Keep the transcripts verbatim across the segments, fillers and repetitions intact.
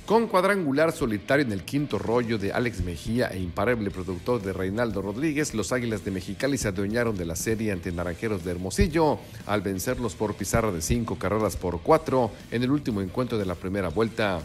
Con cuadrangular solitario en el quinto rollo de Alex Mejía e imparable productor de Reinaldo Rodríguez, los Águilas de Mexicali se adueñaron de la serie ante Naranjeros de Hermosillo al vencerlos por pizarra de cinco carreras por cuatro en el último encuentro de la primera vuelta.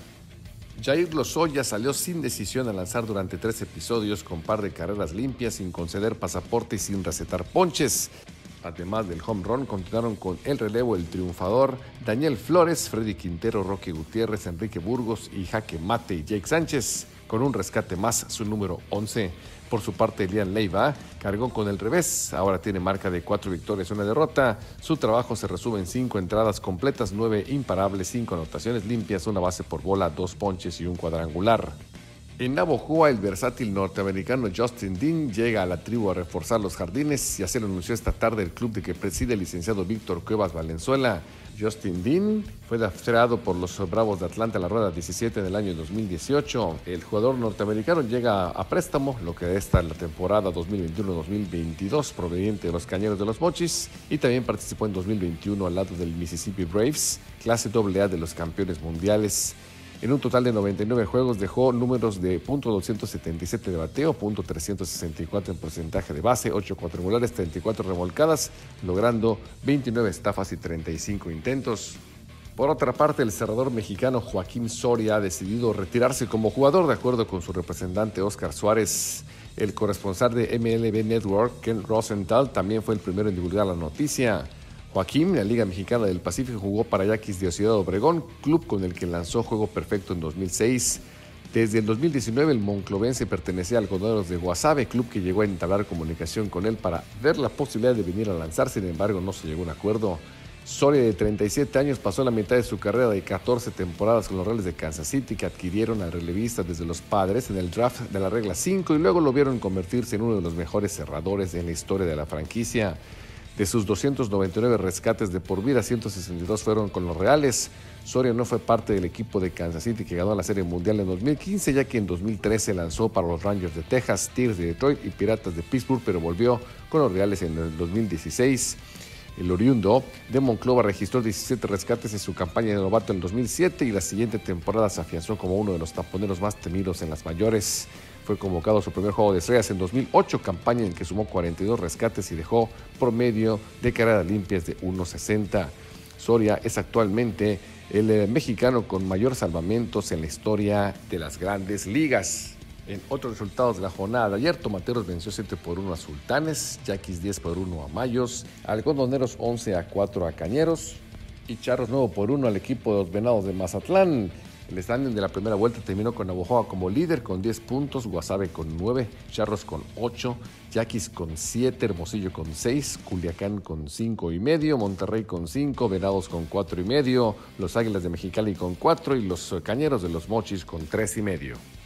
Jair Lozoya salió sin decisión a lanzar durante tres episodios con par de carreras limpias, sin conceder pasaporte y sin recetar ponches. Además del home run, continuaron con el relevo el triunfador Daniel Flores, Freddy Quintero, Roque Gutiérrez, Enrique Burgos y Jaque Mate y Jake Sánchez, con un rescate más, su número once. Por su parte, Elian Leiva cargó con el revés, ahora tiene marca de cuatro victorias y una derrota. Su trabajo se resume en cinco entradas completas, nueve imparables, cinco anotaciones limpias, una base por bola, dos ponches y un cuadrangular. En Navojoa, el versátil norteamericano Justin Dean llega a la tribu a reforzar los jardines y así lo anunció esta tarde el club de que preside el licenciado Víctor Cuevas Valenzuela. Justin Dean fue drafteado por los Bravos de Atlanta a la rueda diecisiete en el año dos mil dieciocho. El jugador norteamericano llega a préstamo, lo que resta en la temporada dos mil veintiuno dos mil veintidós, proveniente de los Cañeros de los Mochis, y también participó en dos mil veintiuno al lado del Mississippi Braves, clase doble A de los campeones mundiales. En un total de noventa y nueve juegos dejó números de punto doscientos setenta y siete de bateo, punto trescientos sesenta y cuatro en porcentaje de base, ocho cuadrangulares, treinta y cuatro remolcadas, logrando veintinueve estafas y treinta y cinco intentos. Por otra parte, el cerrador mexicano Joaquín Soria ha decidido retirarse como jugador, de acuerdo con su representante Oscar Suárez. El corresponsal de M L B Network, Ken Rosenthal, también fue el primero en divulgar la noticia. Joaquín, en la Liga Mexicana del Pacífico, jugó para Yaquis de Ciudad Obregón, club con el que lanzó juego perfecto en dos mil seis. Desde el dos mil diecinueve, el monclovense pertenecía al Algodoneros de Guasave, club que llegó a entablar comunicación con él para ver la posibilidad de venir a lanzar, sin embargo no se llegó a un acuerdo. Soria, de treinta y siete años, pasó la mitad de su carrera de catorce temporadas con los Reales de Kansas City, que adquirieron al relevista desde los Padres en el draft de la regla cinco y luego lo vieron convertirse en uno de los mejores cerradores en la historia de la franquicia. De sus doscientos noventa y nueve rescates de por vida, ciento sesenta y dos fueron con los Reales. Soria no fue parte del equipo de Kansas City que ganó la Serie Mundial en dos mil quince, ya que en dos mil trece lanzó para los Rangers de Texas, Tigres de Detroit y Piratas de Pittsburgh, pero volvió con los Reales en el dos mil dieciséis. El oriundo de Monclova registró diecisiete rescates en su campaña de novato en el dos mil siete y la siguiente temporada se afianzó como uno de los taponeros más temidos en las mayores. Fue convocado a su primer juego de estrellas en dos mil ocho, campaña en que sumó cuarenta y dos rescates y dejó promedio de carreras limpias de uno sesenta. Soria es actualmente el mexicano con mayor salvamentos en la historia de las grandes ligas. En otros resultados de la jornada de ayer, Tomateros venció siete por uno a Sultanes, Yaquis diez por uno a Mayos, Algodoneros once a cuatro a Cañeros y Charros nueve por uno al equipo de los Venados de Mazatlán. El standing de la primera vuelta terminó con Navojoa como líder con diez puntos, Guasave con nueve, Charros con ocho, Yaquis con siete, Hermosillo con seis, Culiacán con cinco y medio, Monterrey con cinco, Venados con cuatro y medio, los Águilas de Mexicali con cuatro y los Cañeros de los Mochis con tres y medio.